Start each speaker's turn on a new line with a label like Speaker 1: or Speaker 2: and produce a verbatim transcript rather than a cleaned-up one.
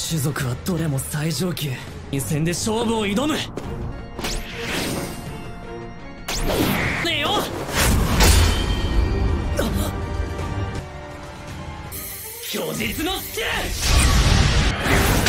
Speaker 1: 種族はどれも最上級。一戦で勝負を挑む。ねえよ。虚実のスキル。